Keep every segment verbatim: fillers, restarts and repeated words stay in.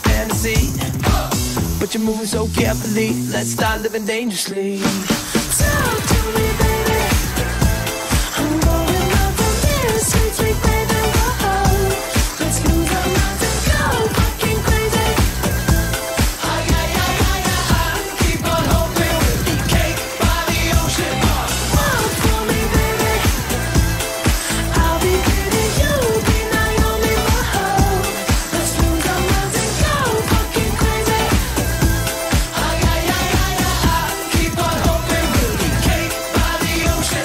fantasy, but you're moving so carefully. Let's start living dangerously. Talk to me, baby. I'm going up from here, sweet, sweet baby. Whoa, let's lose our minds and go fucking crazy. Ay, ay, ay, ay, ay, ay. Keep on hoping we'll be cake by the ocean. Walk for me, baby. I'll be pretty, you'll be Naomi. Whoa, let's lose our minds and go fucking crazy. Ay, ay, ay, ay, ay, ay. Keep on hoping we'll be cake by the ocean.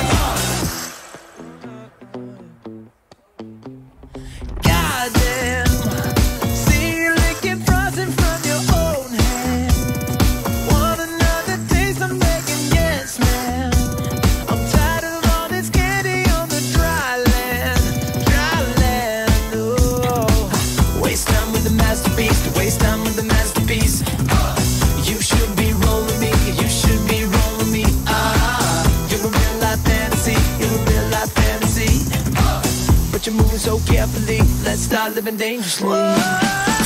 Goddamn, see you licking frozen from your own hand. Want another taste? I'm begging, yes, man. I'm tired of all this candy on the dry land, dry land. Oh, waste time with the masterpiece, waste time with the masterpiece. Uh, you should be rolling me, you should be rolling me. Ah, you're a real life fantasy, you're a real life fantasy. Uh, but you're moving so carefully. Let's start living dangerously. Whoa.